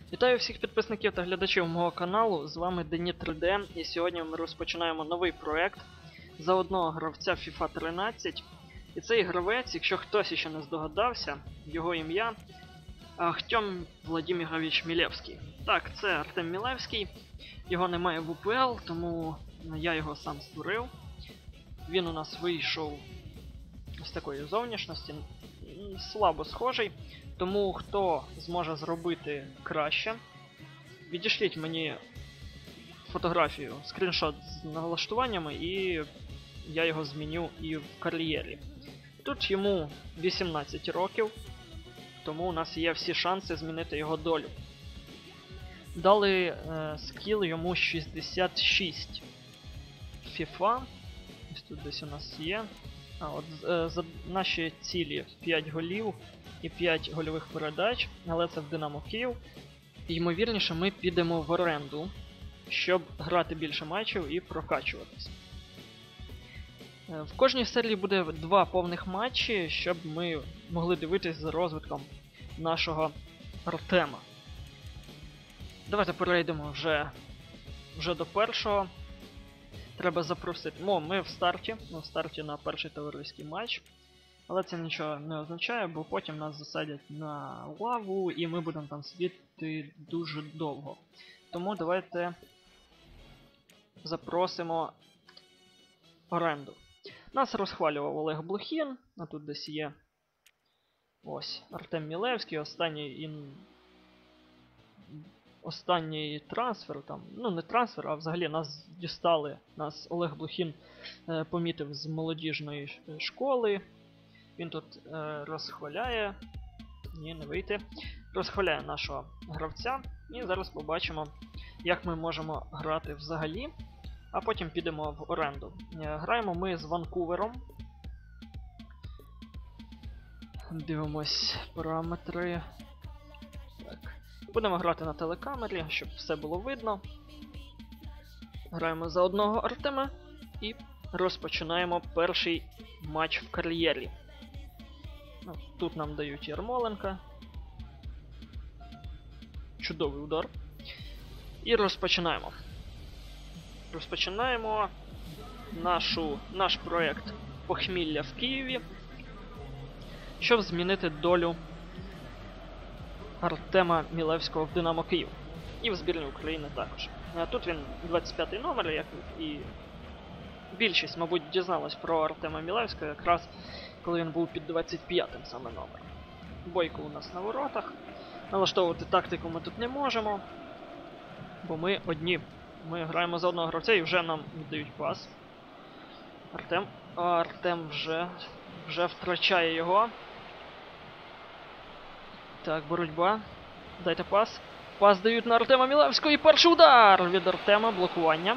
Вітаю всіх підписників та глядачів мого каналу, з вами Дені 3D, і сьогодні ми розпочинаємо новий проект за одного гравця FIFA 13. І цей гравець, якщо хтось ще не здогадався, його ім'я Артем Владимирович Мілевський. Так, це Артем Мілевський, його немає в УПЛ, тому я його сам створив. Він у нас вийшов з такої зовнішності, слабо схожий. Тому хто зможе зробити краще, відішліть мені фотографію, скріншот з налаштуваннями, і я його зміню і в кар'єрі. Тут йому 18 років, тому у нас є всі шанси змінити його долю. Дали скіл йому 66 FIFA. Ось тут десь у нас є. За наші цілі 5 голів і 5 гольових передач, але це в Динамо Київ. Ймовірніше, ми підемо в оренду, щоб грати більше матчів і прокачуватись. В кожній серії буде 2 повних матчі, щоб ми могли дивитись за розвитком нашого Артема. Давайте перейдемо вже до першого. Треба запросити. Ми в старті на перший товариський матч. Але це нічого не означає, бо потім нас засадять на лаву і ми будемо там сидіти дуже довго. Тому давайте запросимо оренду. Нас розхвалював Олег Блохін, а тут десь є ось Артем Мілевський, останній трансфер, там, ну не трансфер, а взагалі нас дістали, нас Олег Блохін помітив з молодіжної школи. Він тут розхваляє, не вийти, розхваляє нашого гравця. І зараз побачимо, як ми можемо грати взагалі, а потім підемо в оренду. Граємо ми з Ванкувером. Дивимось параметри. Так. Будемо грати на телекамері, щоб все було видно. Граємо за одного Артема і розпочинаємо перший матч в кар'єрі. Тут нам дають Ярмоленка. Чудовий удар. І розпочинаємо. Розпочинаємо наш проєкт Похмілля в Києві, щоб змінити долю Артема Мілевського в Динамо Київ. І в збірні України також. Тут він 25-й номер, як і більшість, мабуть, дізналась про Артема Мілевського якраз коли він був під 25-м саме номером. Бойко у нас на воротах. Налаштовувати тактику ми тут не можемо, бо ми одні. Ми граємо за одного гравця і вже нам віддають пас. Артем вже втрачає його. Так, боротьба. Дайте пас. Пас дають на Артема Мілевського і перший удар від Артема, блокування.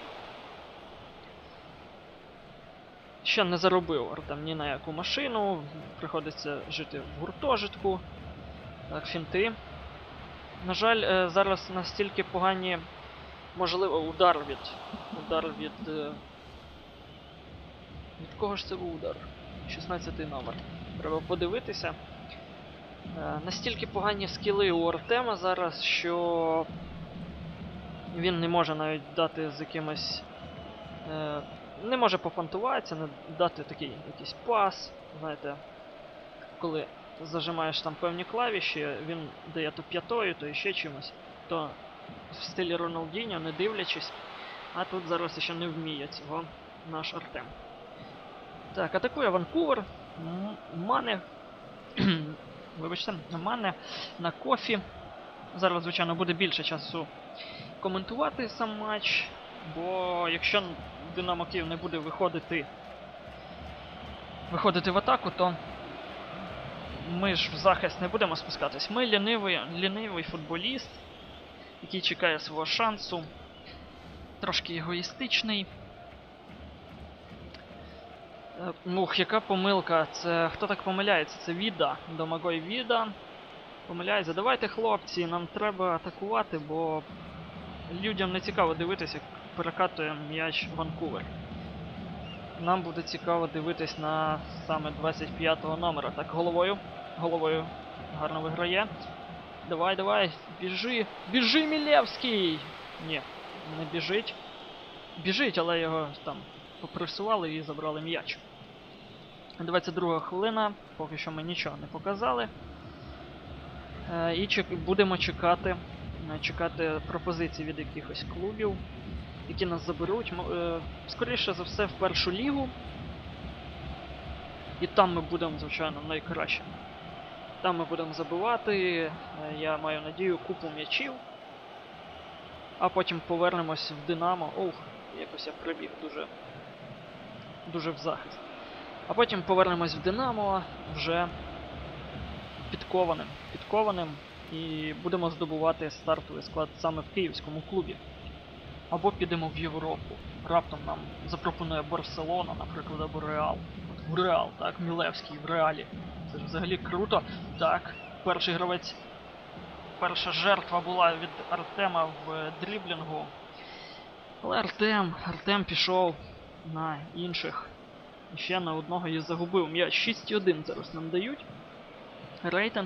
Ще не заробив Артем ні на яку машину, приходиться жити в гуртожитку. Так, фінти. На жаль, зараз настільки погані, можливо, удар від... Від кого ж це був удар? 16-й номер. Треба подивитися. Настільки погані скіли у Артема зараз, що він не може навіть дати з якимось... Не може пофантуватися, не дати такий якийсь пас. Знаєте, коли зажимаєш там певні клавіші, він дає то п'ятою, то ще чимось, то в стилі Роналдіньо, не дивлячись. А тут зараз ще не вміє цього наш Артем. Так, атакує Ванкувер. Мане. Вибачте, Мане на Кофі. Зараз, звичайно, буде більше часу коментувати сам матч. Бо якщо Динамо Київ не буде виходити в атаку, то ми ж в захист не будемо спускатись. Ми лінивий футболіст, який чекає свого шансу. Трошки егоїстичний. Яка помилка? Це хто так помиляється? Це Віда. Домагой Віда. Помиляється. Давайте, хлопці, нам треба атакувати, бо людям не цікаво дивитися, як перекатує м'яч Ванкувер. Нам буде цікаво дивитись на саме 25-го номера. Так, головою гарно виграє. Давай, давай, біжи! Біжи, Мілевський! Ні, не біжить. Біжить, але його там попресували і забрали м'яч. 22 хвилина, поки що ми нічого не показали. І будемо чекати пропозицій від якихось клубів, які нас заберуть. Скоріше за все в першу лігу. І там ми будемо, звичайно, найкращими. Там ми будемо забивати, я маю надію, купу м'ячів. А потім повернемось в Динамо. Ох, якось я прибіг дуже в захист. А потім повернемось в Динамо вже підкованим і будемо здобувати стартовий склад саме в київському клубі. Або підемо в Європу. Раптом нам запропонує Барселона, наприклад, або Реал. От в Реал, так, Мілевський в Реалі. Це ж взагалі круто. Так, перший гравець, перша жертва була від Артема в дріблінгу. Але Артем пішов на інших. І ще на одного і загубив м'яч. 6-1 зараз нам дають. Рейтинг.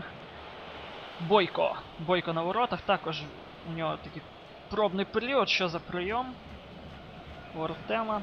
Бойко на воротах. Також у нього такий пробний період. Що за прийом у Артема.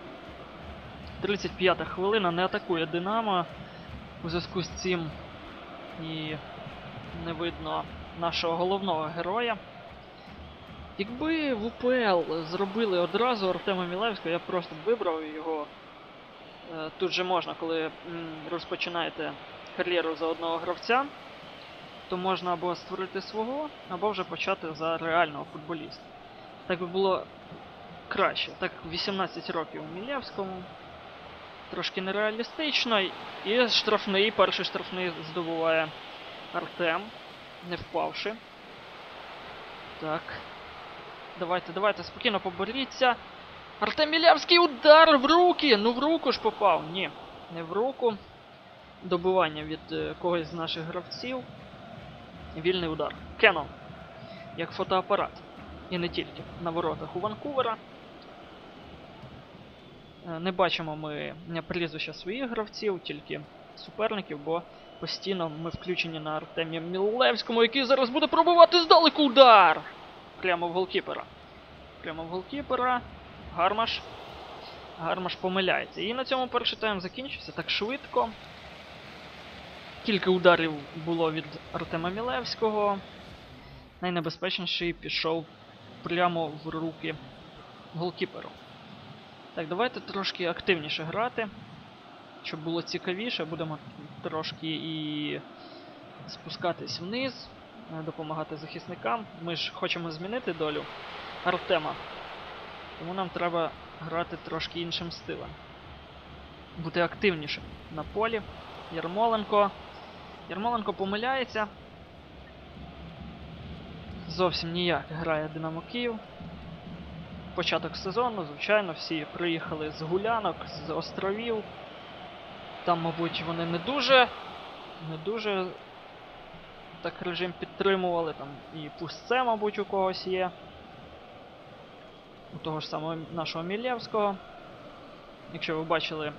35-та хвилина. Не атакує Динамо. У зв'язку з цим і не видно нашого головного героя. Якби в УПЛ зробили одразу Артема Мілевського, я просто вибрав його. Тут же можна, коли розпочинаєте кар'єру за одного гравця, то можна або створити свого, або вже почати за реального футболіста. Так би було краще. Так 18 років Мілевському. Трошки нереалістично. І перший штрафний здобуває Артем, не впавши. Так. Давайте, спокійно поборіться. Артем Мілевський, удар в руки! Ну в руку ж попав. Ні, не в руку. Добивання від когось з наших гравців. Вільний удар. Кеннон. Як фотоапарат. І не тільки. На воротах у Ванкувера. Не бачимо ми прізвища своїх гравців, тільки суперників, бо постійно ми включені на Артемі Мілевському, який зараз буде пробивати здалеку удар! Прямо в голкіпера. Гармаш помиляється. І на цьому перший тайм закінчився так швидко. Кілька ударів було від Артема Мілевського. Найнебезпечніший пішов прямо в руки голкіперу. Так, давайте трошки активніше грати, щоб було цікавіше. Будемо трошки і спускатись вниз, допомагати захисникам. Ми ж хочемо змінити долю Артема. Тому нам треба грати трошки іншим стилем. Бути активнішим на полі. Ярмоленко помиляється. Зовсім ніяк грає Динамо Київ. Початок сезону, звичайно, всі приїхали з гулянок, з островів. Там, мабуть, вони не дуже так режим підтримували. Там і пустце, мабуть, у когось є. У того ж самого нашого Мілевського. Якщо ви бачили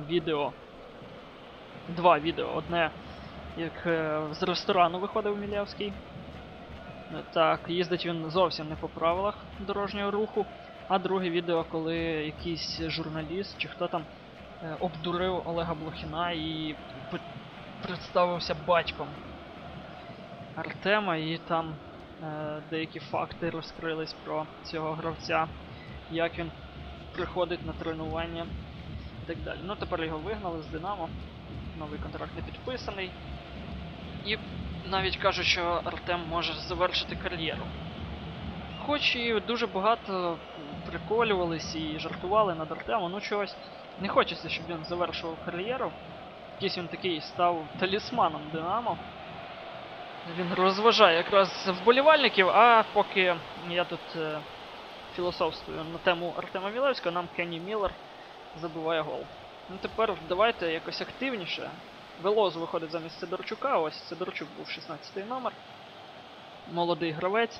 два відео. Одне, як з ресторану виходив Мілевський. Так, їздить він зовсім не по правилах дорожнього руху. А друге відео, коли якийсь журналіст чи хто там обдурив Олега Блохіна і представився батьком Артема, і там деякі факти розкрились про цього гравця, як він приходить на тренування і так далі. Ну, тепер його вигнали з Динамо, новий контракт не підписаний. І навіть кажуть, що Артем може завершити кар'єру. Хоч і дуже багато приколювались і жартували над Артемом, ну чогось не хочеться, щоб він завершував кар'єру. Якийсь він такий став талісманом Динамо. Він розважає якраз вболівальників, а поки я тут філософствую на тему Артема Мілевського, нам Кенні Міллер забиває гол. Ну тепер давайте якось активніше. Велозу виходить замість Сидорчука, ось Сидорчук був 16-й номер. Молодий гравець.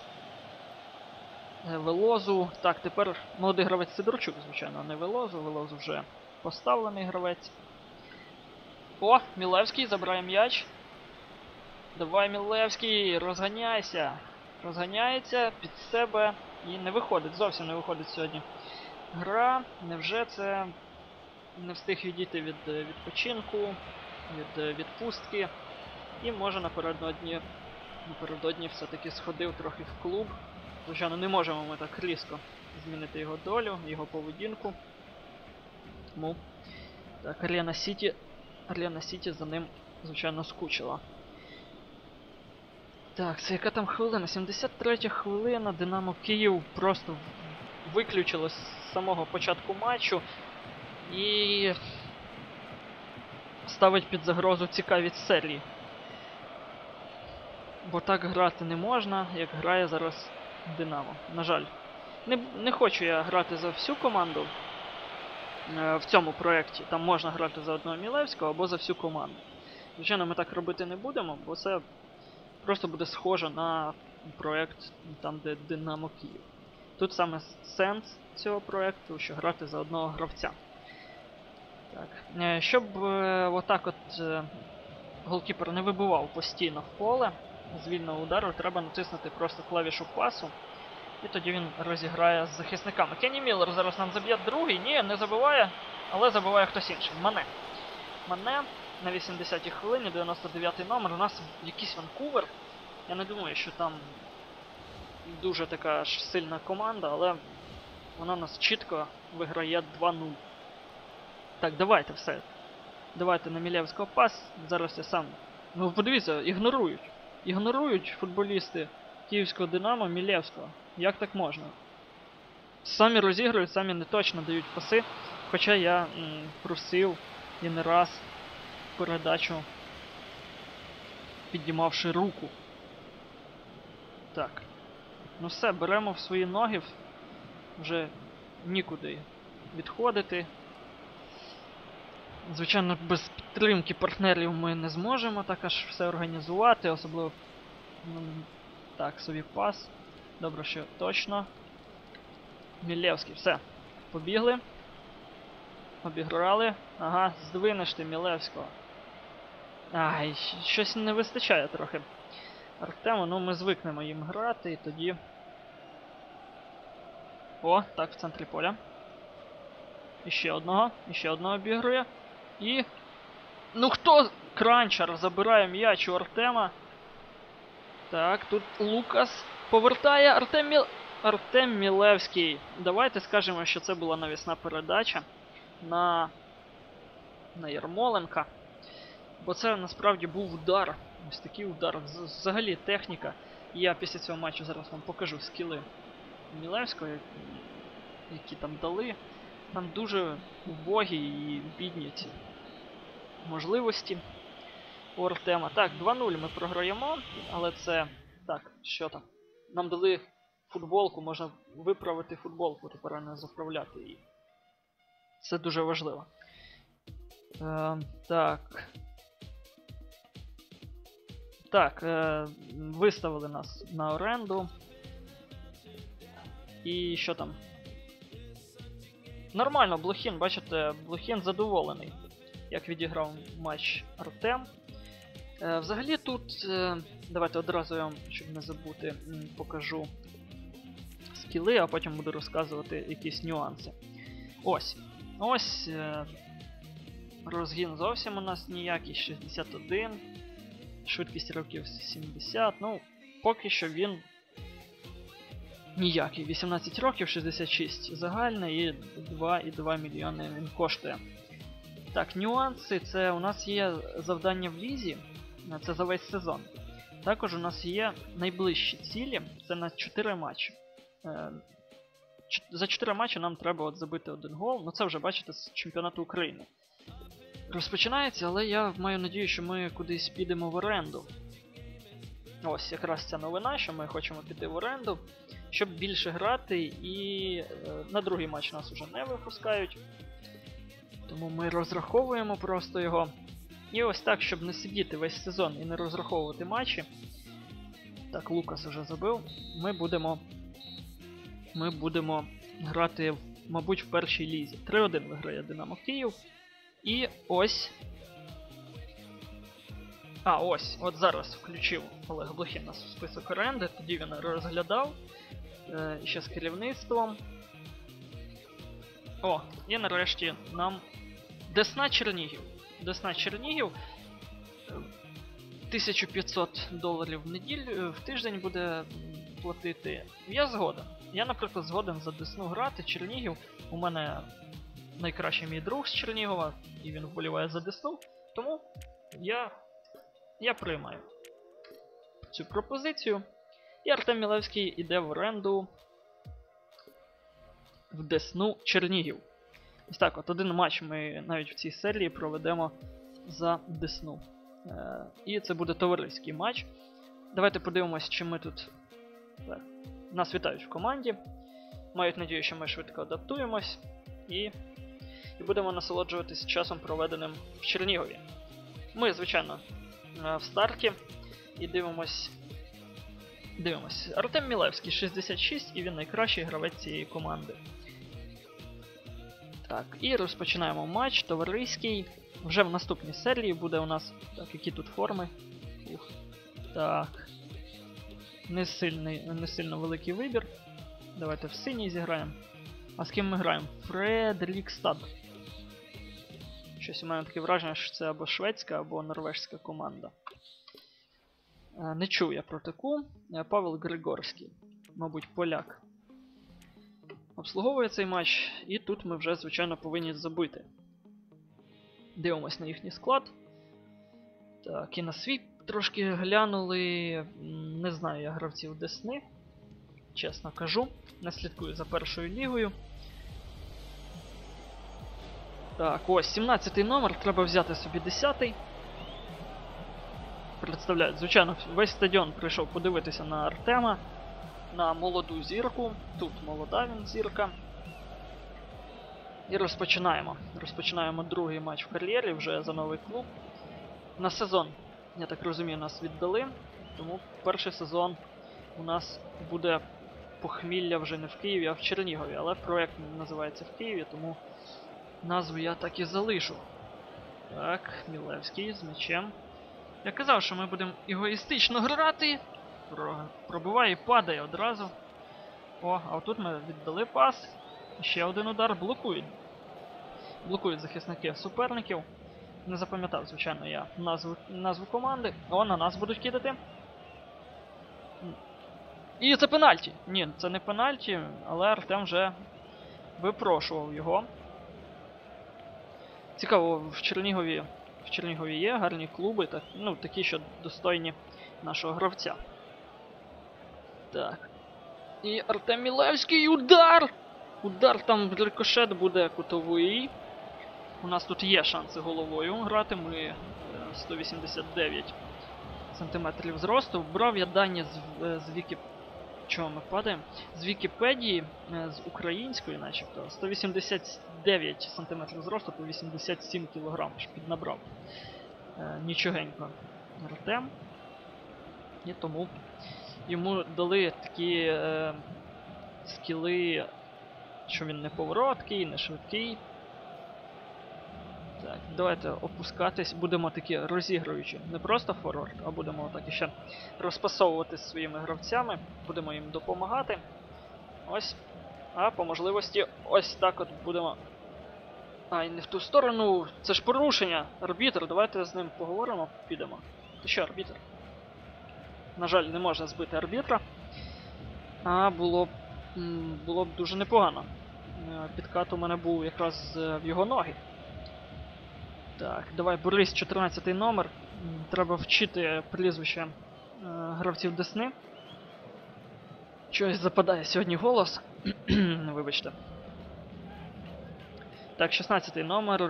Велозу. Так, тепер молодий гравець Сидорчук, звичайно, а не Велозу. Велозу вже поставлений гравець. О, Мілевський забирає м'яч. Давай, Мілевський, розганяйся. Розганяється під себе і не виходить, зовсім не виходить сьогодні. Гра, невже це не встиг відійти від відпочинку, від відпустки. І може напередодні все-таки сходив трохи в клуб. Звичайно, не можемо ми так різко змінити його долю, його поведінку. Тому так, Арена Сіті за ним, звичайно, скучила. Так, це яка там хвилина? 73-я хвилина, Динамо Київ просто виключило з самого початку матчу і ставить під загрозу цікавість серії. Бо так грати не можна, як грає зараз Динамо. На жаль. Не хочу я грати за всю команду в цьому проєкті. Там можна грати за одного Мілевського або за всю команду. Звичайно, ми так робити не будемо, бо це просто буде схоже на проєкт там, де Динамо Київ. Тут саме сенс цього проєкту, що грати за одного гравця. Так. Щоб отак от голкіпер не вибивав постійно в поле з вільного удару, треба натиснути просто клавішу пасу. І тоді він розіграє з захисниками. Кенні Міллер зараз нам заб'є другий. Ні, не забиває, але забиває хтось інший. Мане. Мане на 80-й хвилині, 99-й номер. У нас якийсь Ванкувер. Я не думаю, що там дуже така ж сильна команда, але вона нас чітко виграє 2-0. Так, давайте все. Давайте на Мілевського пас. Зараз я сам... Ну, подивіться, ігнорують. Ігнорують футболісти Київського Динамо Мілевського. Як так можна? Самі розігрують, самі не точно дають паси. Хоча я просив і не раз передачу, піднімавши руку. Так. Ну все, беремо в свої ноги. Вже нікуди відходити. Звичайно, без підтримки партнерів ми не зможемо так аж все організувати, особливо... Так, собі пас. Добре, що точно. Мілевський, все. Побігли. Обіграли. Ага, здвинеш ти Мілевського. Ай, щось не вистачає трохи Артему, ну ми звикнемо їм грати і тоді... О, так, в центрі поля. Іще одного обігрує. І... Ну хто? Кранчар забирає м'яч у Артема. Так, тут Лукас повертає. Артем Мілевський. Давайте скажемо, що це була навісна передача на Ярмоленка. Бо це насправді був удар. Ось такий удар. Взагалі техніка. І я після цього матчу зараз вам покажу скіли Мілевського, які там дали. Там дуже убогі і бідні ці можливості у Артема. Так, 2-0 ми програємо, але це... Так, що там? Нам дали футболку, можна виправити футболку, тепер не заправляти її. Це дуже важливо. Так. Так, виставили нас на оренду. І що там? Нормально, Блохін, бачите, Блохін задоволений, як відіграв матч Артем. Взагалі тут, давайте одразу я вам, щоб не забути, покажу скіли, а потім буду розказувати якісь нюанси. Ось, розгін зовсім у нас ніякий, 61, швидкість років 70, ну, поки що він ніякий. 18 років, 66 загальне і 2,2 мільйони він коштує. Так, нюанси, це у нас є завдання в лізі, це за весь сезон. Також у нас є найближчі цілі, це на 4 матчі. За 4 матчі нам треба от забити 1 гол, ну це вже, бачите, з чемпіонату України. Розпочинається, але я маю надію, що ми кудись підемо в оренду. Ось якраз ця новина, що ми хочемо піти в оренду, щоб більше грати, і на другий матч нас вже не випускають. Тому ми розраховуємо просто його. І ось так, щоб не сидіти весь сезон і не розраховувати матчі. Так, Лукас вже забив. Ми будемо грати, мабуть, в першій лізі. 3-1 виграє Динамо Київ. І ось А, ось, от зараз включив Олег Блохін нас в список оренди, тоді він розглядав ще з керівництвом. О, і нарешті нам Десна Чернігів. Десна Чернігів $1500 в тиждень буде платити. Я згоден. Я, наприклад, згоден за Десну грати. Чернігів у мене найкращий мій друг з Чернігова, і він вболіває за Десну, тому я приймаю цю пропозицію. І Артем Мілевський іде в оренду в Десну Чернігів. Ось так, от один матч ми навіть в цій серії проведемо за Десну. І це буде товариський матч. Давайте подивимось, чи ми тут... Так. Нас вітають в команді. Мають надію, що ми швидко адаптуємось. І будемо насолоджуватись часом, проведеним в Чернігові. Ми, звичайно, в старті. І дивимось. Артем Мілевський, 66, і він найкращий гравець цієї команди. Так, і розпочинаємо матч товариський. Вже в наступній серії буде у нас... Так, які тут форми? Ух. Так. Не сильно великий вибір. Давайте в синій зіграємо. А з ким ми граємо? Фредрікстад. Щось у мене таке враження, що це або шведська, або норвежська команда. Не чув я про таку. Павел Григорський. Мабуть, поляк. Обслуговує цей матч, і тут ми вже, звичайно, повинні забити. Дивимось на їхній склад. Так, і на свій трошки глянули. Не знаю я гравців Десни. Чесно кажу. Не слідкую за першою лігою. Так, ось 17-й номер, треба взяти собі 10-й. Представляють, звичайно, весь стадіон прийшов подивитися на Артема. На молоду зірку. Тут молода він зірка. І розпочинаємо. Розпочинаємо другий матч в кар'єрі вже за новий клуб. На сезон, я так розумію, нас віддали. Тому перший сезон у нас буде похмілля вже не в Києві, а в Чернігові. Але проект називається в Києві, тому назву я так і залишу. Так, Мілевський з м'ячем. Я казав, що ми будемо егоїстично грати. Пробиває і падає одразу. О, а отут ми віддали пас. Ще один удар. Блокують. Блокують захисники суперників. Не запам'ятав, звичайно, я назву команди. О, на нас будуть кидати. І це пенальті. Ні, це не пенальті, але Артем вже випрошував його. Цікаво, в Чернігові є гарні клуби, такі, що достойні нашого гравця. Так. І Артем Мілевський, удар! Удар, там рикошет буде кутовий. У нас тут є шанси головою грати, ми 189 см зросту. Брав я дані Чого ми падаємо? З Вікіпедії, з української, начебто, 189 см зросту по 87 кг, аж піднабрав. Нічогенько Артем. І тому йому дали такі скіли, що він не повороткий, не швидкий. Так, давайте опускатись, будемо такі розігруючі. Не просто форвард, а будемо так іще розпасовувати з своїми гравцями, будемо їм допомагати. Ось. А по можливості ось так от будемо... Ай, не в ту сторону, це ж порушення. Арбітр, давайте з ним поговоримо, підемо. Ти що, арбітр? На жаль, не можна збити арбітра. А було б дуже непогано. Підкат у мене був якраз в його ноги. Так, давай, Борис, 14 номер. Треба вчити прізвище гравців Десни. Щось западає сьогодні голос. Вибачте. Так, 16 номер.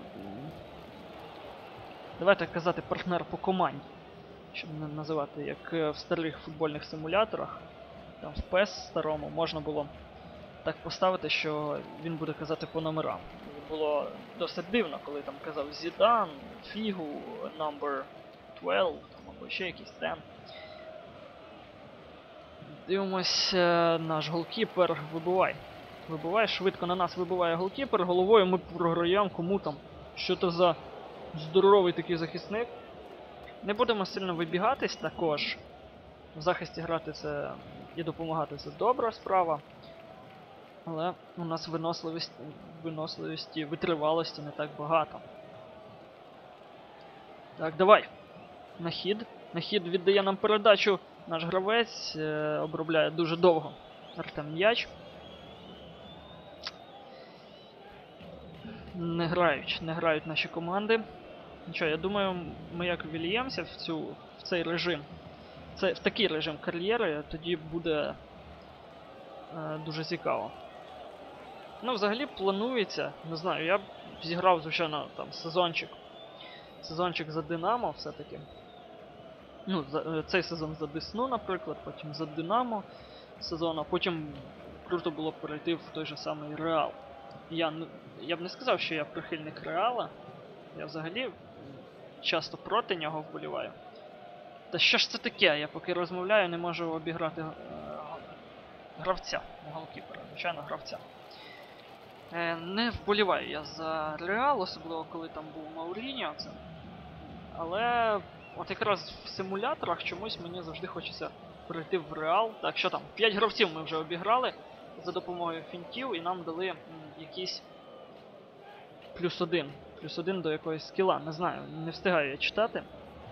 Давайте казати партнер по команді. Щоб не називати, як в старих футбольних симуляторах. Там в PES старому можна було так поставити, що він буде казати по номерам. Було досить дивно, коли там казав Зідан, Фігу, number 12, там, або ще якийсь 10. Дивимось, наш голкіпер вибиває. Вибиває, швидко на нас вибиває голкіпер, головою ми програємо, кому там. Що то за здоровий такий захисник. Не будемо сильно вибігатись також. В захисті грати це і допомагати це добра справа. Але у нас виносливості, витривалості не так багато. Так, давай. На хід. На хід віддає нам передачу наш гравець. Обробляє дуже довго Артем м'яч. Не грають наші команди. Нічого, я думаю, ми як вільємося в цей режим. В такий режим кар'єри, тоді буде дуже цікаво. Ну, взагалі планується, не знаю, я б зіграв, звичайно, там сезончик за Динамо все-таки. Ну, цей сезон за Десну, наприклад, потім за Динамо сезон, а потім круто було б перейти в той же самий Реал. Я б не сказав, що я прихильник Реала. Я взагалі часто проти нього вболіваю. Та що ж це таке? Я поки розмовляю, не можу обіграти гравця, не голкіпера, звичайно, гравця. Не вболіваю я за Реал, особливо коли там був Мауріньо. Але от якраз в симуляторах чомусь мені завжди хочеться перейти в Реал. Так, що там? 5 гравців ми вже обіграли за допомогою фінтів і нам дали якийсь +1. +1 до якоїсь скіла. Не знаю, не встигаю я читати.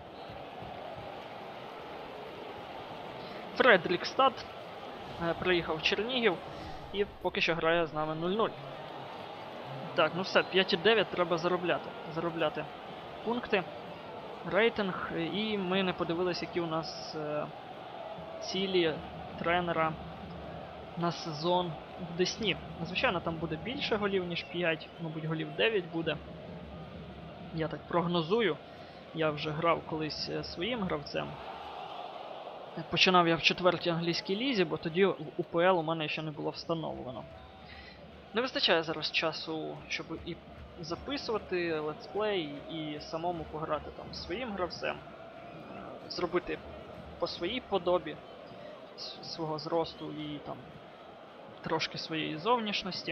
Фредрікстад приїхав в Чернігів і поки що грає з нами 0-0. Так, ну все, 5,9 треба заробляти пункти, рейтинг, і ми не подивилися, які у нас цілі тренера на сезон в Десні. Звичайно, там буде більше голів, ніж 5, мабуть, голів 9 буде. Я так прогнозую. Я вже грав колись своїм гравцем. Починав я в 4-й англійській лізі, бо тоді в УПЛ у мене ще не було встановлено. Не вистачає зараз часу, щоб і записувати летсплей, і самому пограти там своїм гравцем, зробити по своїй подобі свого зросту і там трошки своєї зовнішності.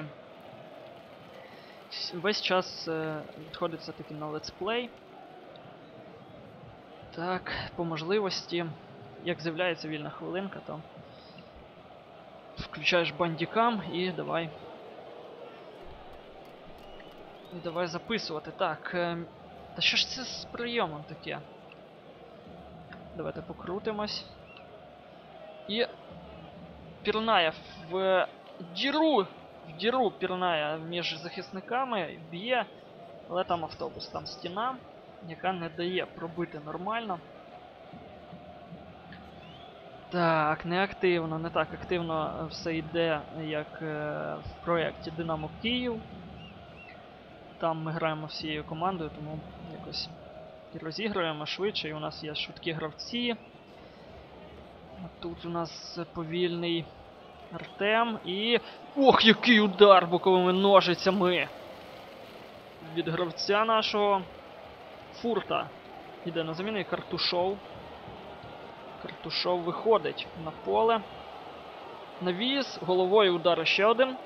Весь час відходить все-таки на летсплей. Так, по можливості, як з'являється вільна хвилинка, то включаєш бандікам і давай. І давай записувати. Так, та що ж це з прийомом таке? Давайте покрутимось. І пірнає в діру пірнає між захисниками, б'є, але там автобус, там стіна, яка не дає пробити нормально. Так, неактивно, не так активно все йде, як в проєкті Динамо Київ. Там ми граємо всією командою, тому якось і розіграємо швидше, і у нас є швидкі гравці. А тут у нас повільний Артем і... Ох, який удар боковими ножицями! Від гравця нашого Фурта. Іде на заміну і Картушов. Картушов виходить на поле. Навіс, головою удар ще один.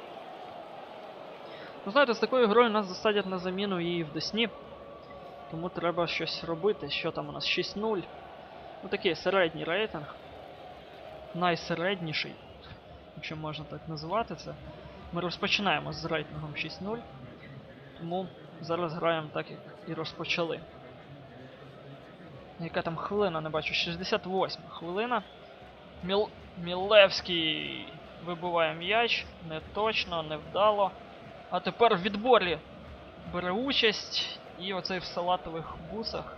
Ну, знаєте, з такою грою нас засадять на заміну і в Десні. Тому треба щось робити. Що там у нас? 6-0. Ну такий середній рейтинг. Найсередніший, якщо можна так називати це. Ми розпочинаємо з рейтингом 6-0. Тому зараз граємо так, як і розпочали. Яка там хвилина, не бачу. 68 хвилина. Мілевський вибиває м'яч. Не точно, не вдало. А тепер в відборі бере участь. І оцей в салатових бусах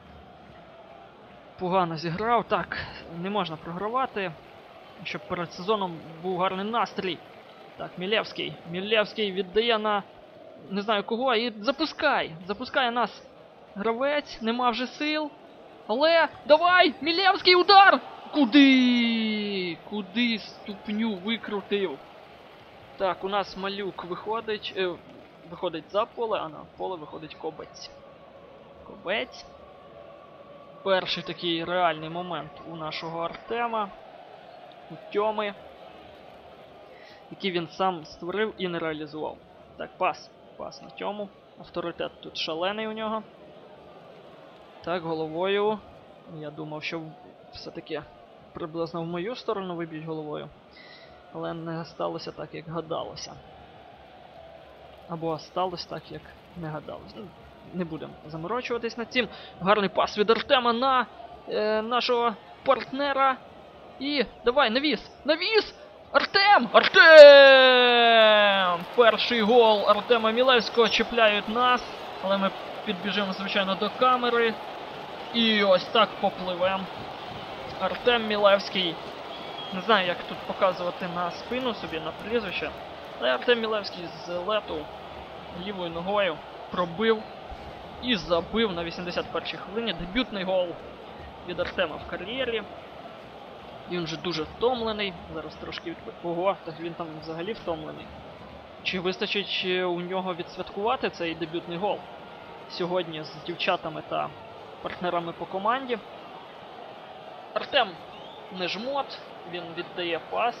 погано зіграв. Так, не можна програвати. Щоб перед сезоном був гарний настрій. Так, Мілевський. Мілевський віддає на... не знаю кого. І запускай! Запускає нас гравець. Нема вже сил. Але... Давай! Мілевський удар! Куди? Куди ступню викрутив? Так, у нас Малюк виходить... виходить за поле, а на поле виходить Кобець. Кобець. Перший такий реальний момент у нашого Артема. У Тьоми. Який він сам створив і не реалізував. Так, пас. Пас на Тьому. Авторитет тут шалений у нього. Так, головою. Я думав, що все-таки приблизно в мою сторону виб'ють головою. Але не сталося так, як гадалося. Або сталося так, як не гадалося. Не будемо заморочуватись над цим. Гарний пас від Артема на нашого партнера. І давай, навіс! Навіс! Артем! Артем! Перший гол Артема Мілевського, чіпляють нас. Але ми підбіжимо, звичайно, до камери. І ось так попливем. Артем Мілевський. Не знаю, як тут показувати на спину собі, на прізвище. Але Артем Мілевський з лету лівою ногою пробив і забив на 81-й хвилині. Дебютний гол від Артема в кар'єрі. Він вже дуже втомлений. Зараз трошки від... Ого, так він там взагалі втомлений. Чи вистачить у нього відсвяткувати цей дебютний гол сьогодні з дівчатами та партнерами по команді? Артем не жмот, він віддає пас.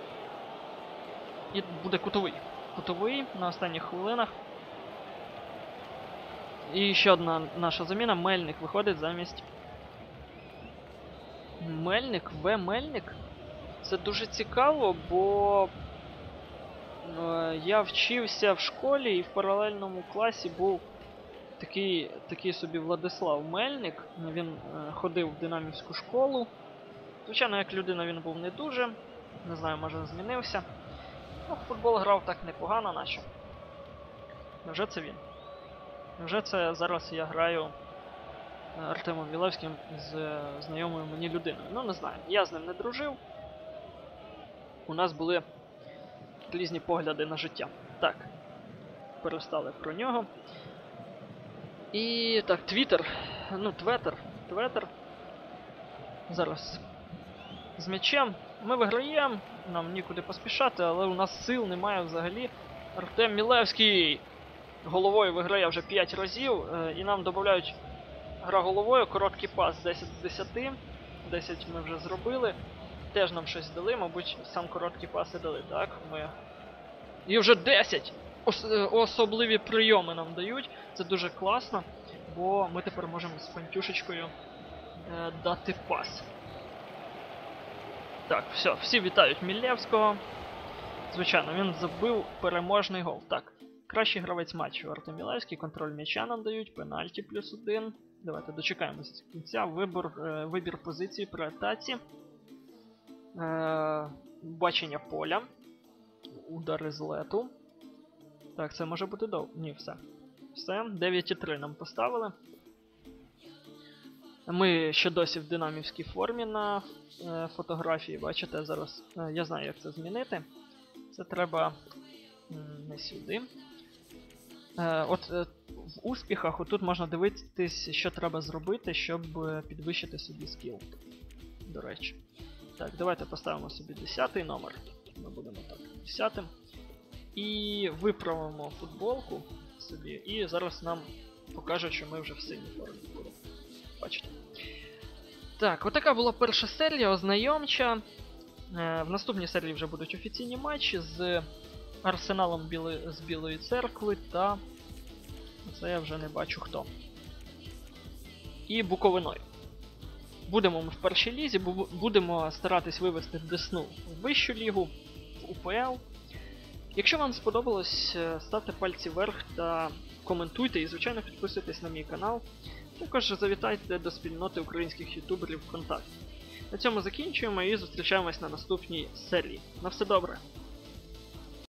І буде кутовий. Кутовий на останніх хвилинах. І ще одна наша заміна. Мельник виходить замість... Мельник? Мельник? Це дуже цікаво, бо я вчився в школі і в паралельному класі був такий собі Владислав Мельник. Він ходив в Динамівську школу. Звичайно, як людина він був не дуже. Не знаю, може змінився. Ну, в футбол грав так непогано, наче. Невже це він? Невже це зараз я граю Артемом Мілевським з знайомою мені людиною? Ну, не знаю. Я з ним не дружив. У нас були різні погляди на життя. Так. Перестали про нього. І так, Твіттер. Ну, Твіттер. Зараз з м'ячем. Ми виграємо. Нам нікуди поспішати, але у нас сил немає взагалі. Артем Мілевський головою виграє вже 5 разів. І нам додають гра головою, короткий пас 10 з 10. 10 ми вже зробили. Теж нам щось дали, мабуть, сам короткий пас і дали. Так, ми... І вже 10! Особливі прийоми нам дають. Це дуже класно, бо ми тепер можемо з пантюшечкою дати пас. Так, все, всі вітають Мілевського. Звичайно, він забив переможний гол. Так, кращий гравець матчу Артем Мілевський, контроль м'яча нам дають, пенальті +1. Давайте дочекаємося з кінця. Вибір позиції при атаці. Бачення поля. Удари з лету. Так, це може бути довго. Ні, все. Все, 9,3 нам поставили. Ми ще досі в динамівській формі на фотографії, бачите, зараз я знаю, як це змінити. Це треба не сюди. В успіхах отут можна дивитись, що треба зробити, щоб підвищити собі скіл. До речі. Так, давайте поставимо собі 10-й номер. Ми будемо так, 10-м. І виправимо футболку собі. І зараз нам покажуть, що ми вже в синій формі будемо. Бачите. Так, отака була перша серія, ознайомча. В наступній серії вже будуть офіційні матчі з Арсеналом з Білої Церкви та... Це я вже не бачу хто. І Буковиною. Будемо ми в першій лізі, будемо старатись вивести Десну в вищу лігу, в УПЛ. Якщо вам сподобалось, ставте пальці вверх та коментуйте і, звичайно, підписуйтесь на мій канал. Також завітайте до спільноти українських ютуберів ВКонтакті. На цьому закінчуємо і зустрічаємось на наступній серії. На все добре!